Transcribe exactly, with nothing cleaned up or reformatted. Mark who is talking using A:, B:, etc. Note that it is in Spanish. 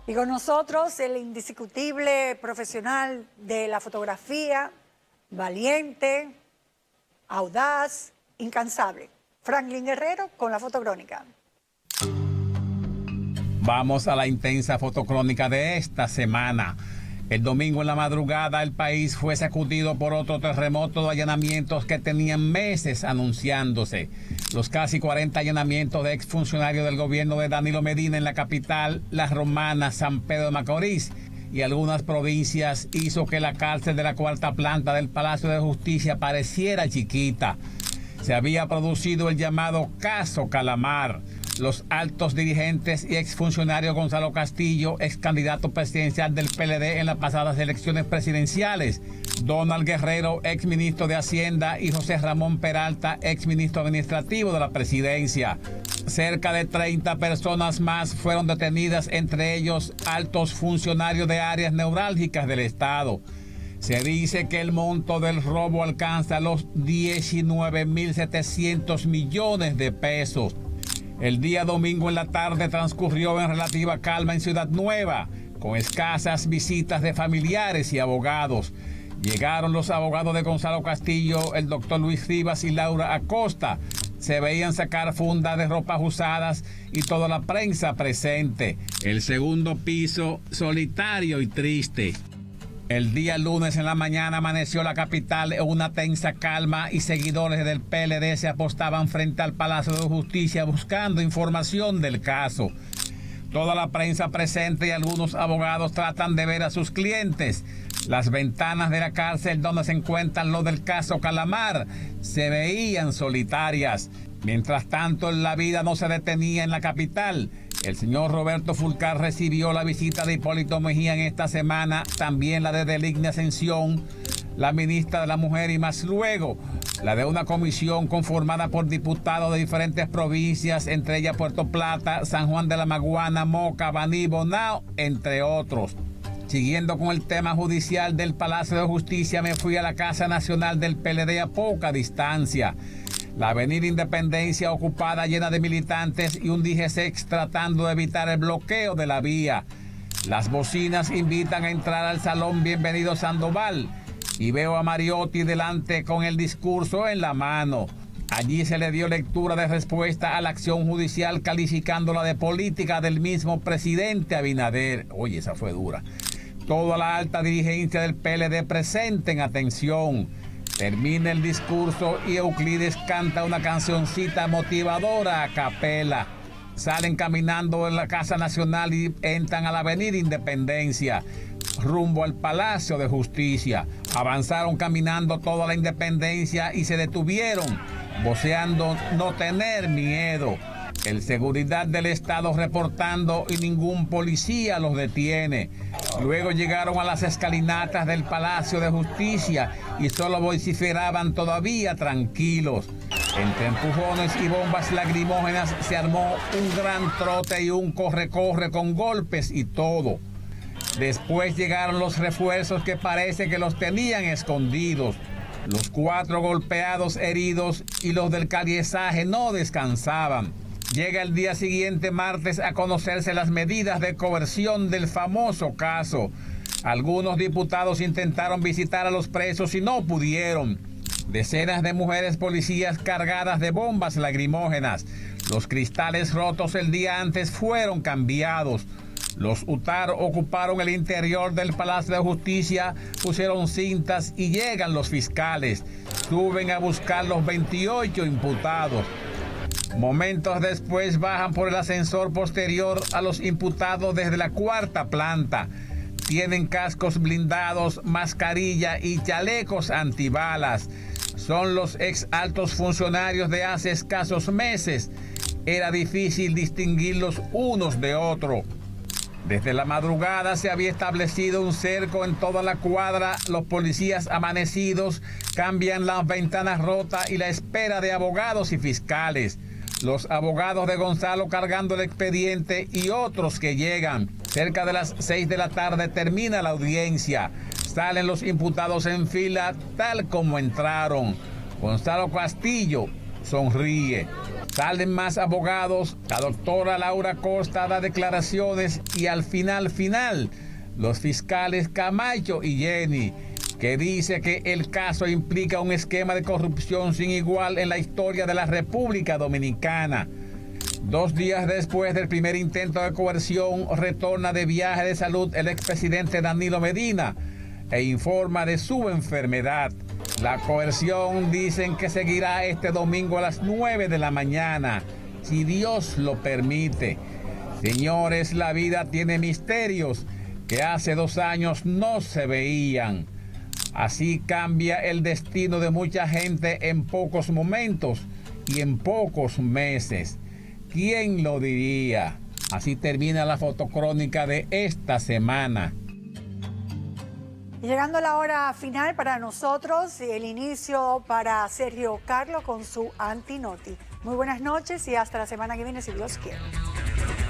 A: Y con nosotros el indiscutible profesional de la fotografía, valiente, audaz, incansable, Franklin Guerrero con la fotocrónica.
B: Vamos a la intensa fotocrónica de esta semana. El domingo en la madrugada el país fue sacudido por otro terremoto de allanamientos que tenían meses anunciándose. Los casi cuarenta allanamientos de exfuncionarios del gobierno de Danilo Medina en la capital, La Romana, San Pedro de Macorís y algunas provincias hizo que la cárcel de la cuarta planta del Palacio de Justicia pareciera chiquita. Se había producido el llamado caso Calamar. Los altos dirigentes y exfuncionarios Gonzalo Castillo, ex candidato presidencial del P L D en las pasadas elecciones presidenciales, Donald Guerrero, ex ministro de Hacienda, y José Ramón Peralta, ex ministro administrativo de la presidencia. Cerca de treinta personas más fueron detenidas, entre ellos altos funcionarios de áreas neurálgicas del Estado. Se dice que el monto del robo alcanza los diecinueve mil setecientos millones de pesos. El día domingo en la tarde transcurrió en relativa calma en Ciudad Nueva, con escasas visitas de familiares y abogados. Llegaron los abogados de Gonzalo Castillo, el doctor Luis Rivas y Laura Acosta. Se veían sacar fundas de ropas usadas y toda la prensa presente. El segundo piso solitario y triste. El día lunes en la mañana amaneció la capital en una tensa calma y seguidores del P L D se apostaban frente al Palacio de Justicia buscando información del caso. Toda la prensa presente y algunos abogados tratan de ver a sus clientes. Las ventanas de la cárcel donde se encuentran los del caso Calamar se veían solitarias. Mientras tanto, la vida no se detenía en la capital. El señor Roberto Fulcar recibió la visita de Hipólito Mejía en esta semana, también la de Delignia Ascensión, la ministra de la Mujer y más luego la de una comisión conformada por diputados de diferentes provincias, entre ellas Puerto Plata, San Juan de la Maguana, Moca, Baní, Bonao, entre otros. Siguiendo con el tema judicial del Palacio de Justicia, me fui a la Casa Nacional del P L D a poca distancia. La avenida Independencia ocupada, llena de militantes y un D G C tratando de evitar el bloqueo de la vía. Las bocinas invitan a entrar al Salón Bienvenido Sandoval y veo a Mariotti delante con el discurso en la mano. Allí se le dio lectura de respuesta a la acción judicial calificándola de política del mismo presidente Abinader. Oye, esa fue dura. Toda la alta dirigencia del P L D presente en atención. Termina el discurso y Euclides canta una cancioncita motivadora a capela. Salen caminando en la Casa Nacional y entran a la Avenida Independencia, rumbo al Palacio de Justicia. Avanzaron caminando toda la Independencia y se detuvieron, voceando no tener miedo. El seguridad del Estado reportando y ningún policía los detiene. Luego llegaron a las escalinatas del Palacio de Justicia y solo vociferaban todavía tranquilos. Entre empujones y bombas lacrimógenas se armó un gran trote y un corre-corre con golpes y todo. Después llegaron los refuerzos que parece que los tenían escondidos. Los cuatro golpeados heridos y los del caliezaje no descansaban. Llega el día siguiente, martes, a conocerse las medidas de coerción del famoso caso. Algunos diputados intentaron visitar a los presos y no pudieron. Decenas de mujeres policías cargadas de bombas lacrimógenas. Los cristales rotos el día antes fueron cambiados. Los U T A R ocuparon el interior del Palacio de Justicia, pusieron cintas y llegan los fiscales. Suben a buscar los veintiocho imputados. Momentos después bajan por el ascensor posterior a los imputados desde la cuarta planta. Tienen cascos blindados, mascarilla y chalecos antibalas. Son los ex altos funcionarios de hace escasos meses. Era difícil distinguirlos unos de otros. Desde la madrugada se había establecido un cerco en toda la cuadra. Los policías amanecidos cambian las ventanas rotas y la espera de abogados y fiscales. Los abogados de Gonzalo cargando el expediente y otros que llegan. Cerca de las seis de la tarde termina la audiencia. Salen los imputados en fila tal como entraron. Gonzalo Castillo sonríe. Salen más abogados, la doctora Laura Costa da declaraciones y al final, final, los fiscales Camacho y Jenny, que dice que el caso implica un esquema de corrupción sin igual en la historia de la República Dominicana. Dos días después del primer intento de coerción, retorna de viaje de salud el expresidente Danilo Medina e informa de su enfermedad. La coerción dicen que seguirá este domingo a las nueve de la mañana, si Dios lo permite. Señores, la vida tiene misterios que hace dos años no se veían. Así cambia el destino de mucha gente en pocos momentos y en pocos meses. ¿Quién lo diría? Así termina la fotocrónica de esta semana.
A: Llegando a la hora final para nosotros y el inicio para Sergio Carlo con su Antinoti. Muy buenas noches y hasta la semana que viene, si Dios quiere.